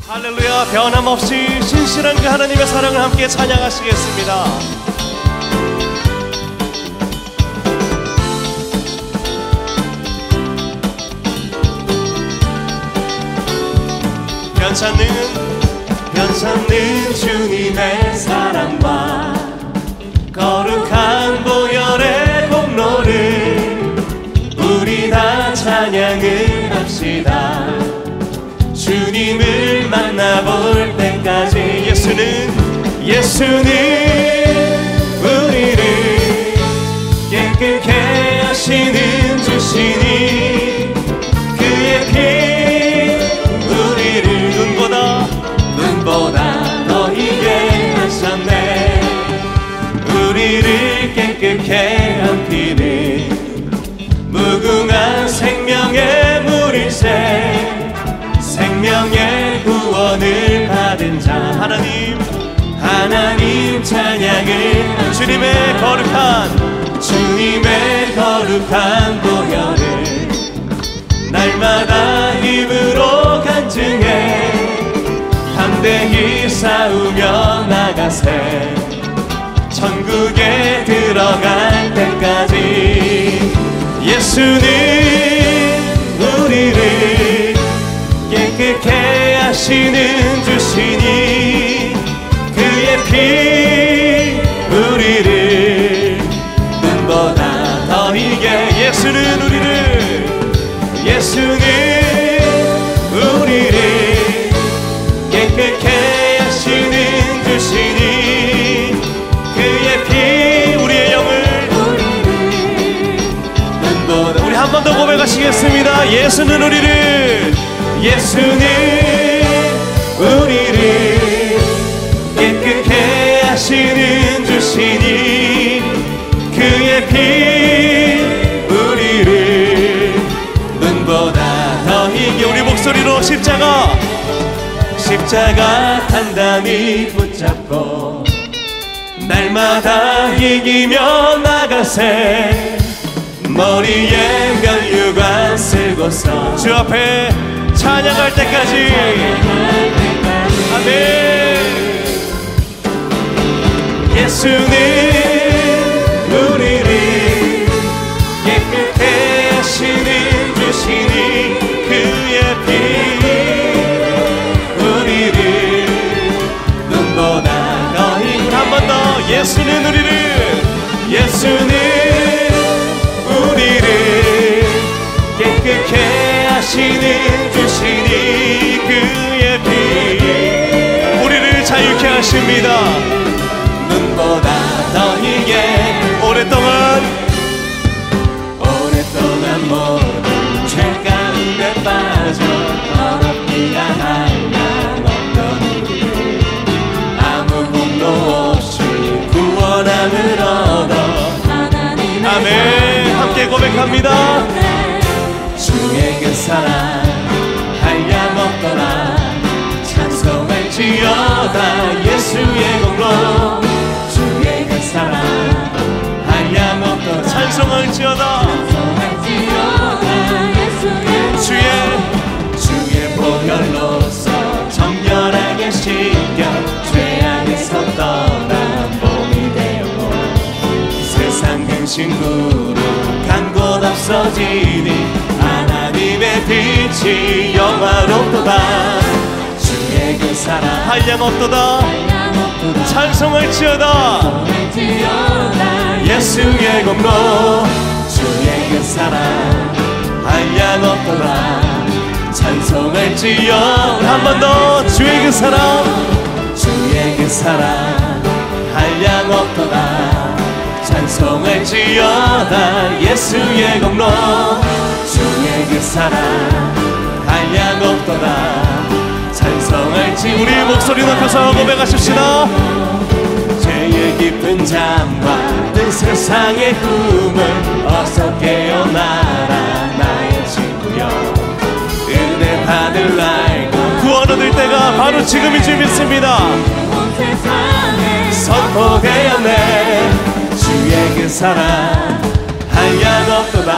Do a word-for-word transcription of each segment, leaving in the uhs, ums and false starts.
할렐루야. 변함없이 신실한 그 하나님의 사랑을 함께 찬양하시겠습니다. 변찮는 변찮는 주님의 사랑과 거룩한 보혈의 공로를 우리 다 찬양을 합시다. 주님을 만나볼 때까지 예수는 예수는 우리를 깨끗게 하시는 주시니 그의 피 우리를 눈보다 눈보다 더 희게 하셨네. 우리를 깨끗게 한 피는 무궁한 생명의 물일세. 생명의 구원을 받은 자 하나님 하나님 찬양을 주님의 거룩한 주님의 거룩한 보혈을 날마다 입으로 간증해 담대히 싸우며 나가세. 천국에 들어갈 때까지 예수는 우리를 깨끗게 하시는 주시니 그의 피 우리를 눈보다 더 희게 예수는 우리를 예수는 우리를 깨끗게 하시는 주시니 그의 피 우리의 영을 눈보다 우리 한 번 더 고백하시겠습니다. 예수는 우리를 예수는 우리를 깨끗게 하시는 주시니 그의 피 우리를 눈보다 더 희게 우리 목소리로 십자가 십자가 단단히 붙잡고 날마다 이기며 나가세. 머리에 면류관 쓰고서 주 앞에 찬양할 때까지 아멘. 예수는 우리를 깨끗게 하시는 주시니 그의 피 우리를 눈보다 더 희게 한 번 더 예수는 우리를 예수는 우리를 깨끗게 하시는 주시니 그의 피 우리를 자유케 하십니다. 눈보다 더 희게 오랫동안 오랫동안 모든 죄 가운데 빠져 더럽기가 하나 없던 우리를 아무 공로 없이 구원함을 얻어 아멘. 함께 고백합니다. 주의 그 사랑 한량없더라 찬송할지어다 예수의 공로 주의 그 사랑 한량없더라 찬송할지어다 주의 주의 보혈로서 정결하게 씻겨 죄악에서 떠난 몸이 되었고 세상 근심으로 간 곳 없어지니 하나님의 빛이 영화롭도다. 주의 그 사랑 한량없도다 찬송할지어다 예수의 공로 주의 그 사랑 한량없도다 찬송할지어다 한 번 더 주의 그 사랑 주의 그 사랑 한량없도다 찬송할지어다 예수의 공로 주의 그 사랑 한량없도다 찬송할지 우리 목소리 높여서 고백하십시다. 죄의 깊은 잠과 든 세상의 꿈을 어서 깨어나라 나의 친구여. 은혜 받을 날 구원 얻을 때가 바로 지금인 줄 믿습니다. 선포되었네 주의 그 사랑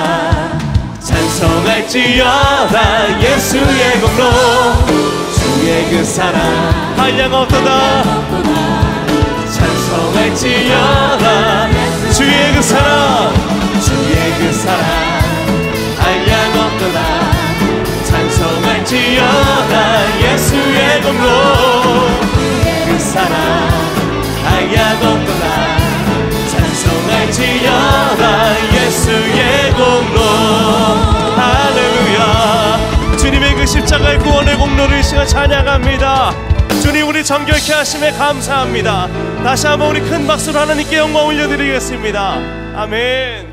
한량없도다 찬송할지어다 예수의 공로 주의 주의 그 사랑 한량없도다 찬송할지어다 주의 그 사랑 주의 그 사랑 한량없도다 찬송할지어다 예수의 공로 그 사랑 한량없도다 찬송할지어다 예수의 공로 할렐루야 주님의 그 십자가의 구원의 공로를 이 시간 찬양합니다. 주님 우리 정결케 하심에 감사합니다. 다시 한번 우리 큰 박수로 하나님께 영광 올려드리겠습니다. 아멘.